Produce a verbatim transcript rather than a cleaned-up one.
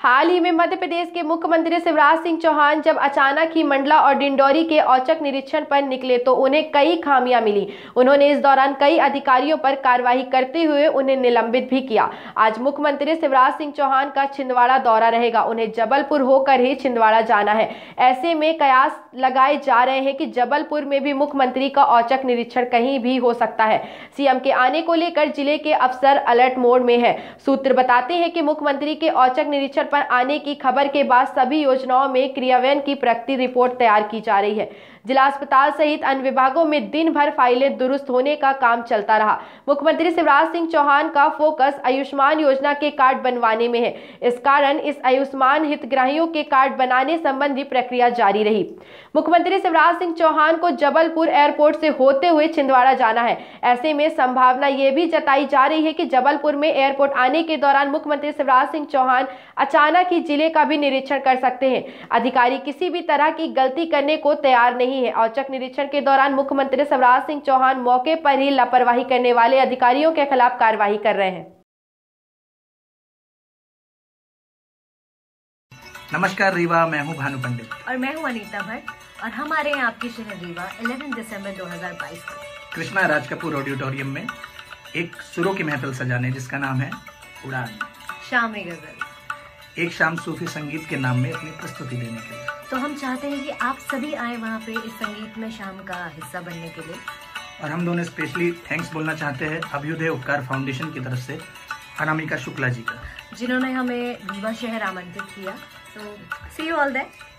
हाल ही में मध्य प्रदेश के मुख्यमंत्री शिवराज सिंह चौहान जब अचानक ही मंडला और डिंडौरी के औचक निरीक्षण पर निकले तो उन्हें कई खामियां मिली। उन्होंने इस दौरान कई अधिकारियों पर कार्रवाई करते हुए उन्हें निलंबित भी किया। आज मुख्यमंत्री शिवराज सिंह चौहान का छिंदवाड़ा दौरा रहेगा। उन्हें जबलपुर होकर ही छिंदवाड़ा जाना है। ऐसे में कयास लगाए जा रहे हैं कि जबलपुर में भी मुख्यमंत्री का औचक निरीक्षण कहीं भी हो सकता है। सीएम के आने को लेकर जिले के अफसर अलर्ट मोड में है। सूत्र बताते हैं कि मुख्यमंत्री के औचक निरीक्षण पर आने की खबर के बाद सभी योजनाओं में क्रियान्वयन की प्रगति रिपोर्ट तैयार की जा रही है। जिला अस्पताल सहित अन्य विभागों में दिन भर फाइलें दुरुस्त होने का काम चलता रहा। मुख्यमंत्री शिवराज सिंह चौहान का फोकस आयुष्मान योजना के कार्ड बनवाने में है। इस कारण इस आयुष्मान हितग्राहियों के कार्ड बनाने संबंधी प्रक्रिया जारी रही। मुख्यमंत्री शिवराज सिंह चौहान को जबलपुर एयरपोर्ट से होते हुए छिंदवाड़ा जाना है। ऐसे में संभावना ये भी जताई जा रही है कि जबलपुर में एयरपोर्ट आने के दौरान मुख्यमंत्री शिवराज सिंह चौहान अचानक ही जिले का भी निरीक्षण कर सकते हैं। अधिकारी किसी भी तरह की गलती करने को तैयार नहीं है। औचक निरीक्षण के दौरान मुख्यमंत्री शिवराज सिंह चौहान मौके पर ही लापरवाही करने वाले अधिकारियों के खिलाफ कार्रवाई कर रहे हैं। नमस्कार रीवा, मैं हूं भानु पंडित और मैं हूं अनीता भट्ट और हमारे यहाँ आपकी शहर रीवा ग्यारह दिसंबर दो हज़ार बाईस को कृष्णा राज कपूर ऑडिटोरियम में एक सुरों की महफिल सजाने जिसका नाम है उड़ान शाम-ए गजल, एक शाम सूफी संगीत के नाम में अपनी प्रस्तुति देने के लिए। तो हम चाहते हैं कि आप सभी आए वहाँ पे इस संगीत में शाम का हिस्सा बनने के लिए। और हम दोनों स्पेशली थैंक्स बोलना चाहते हैं अभ्युदय उपकार फाउंडेशन की तरफ से अनामिका शुक्ला जी का, जिन्होंने हमें रीवा शहर आमंत्रित किया। तो सी यू ऑल देयर।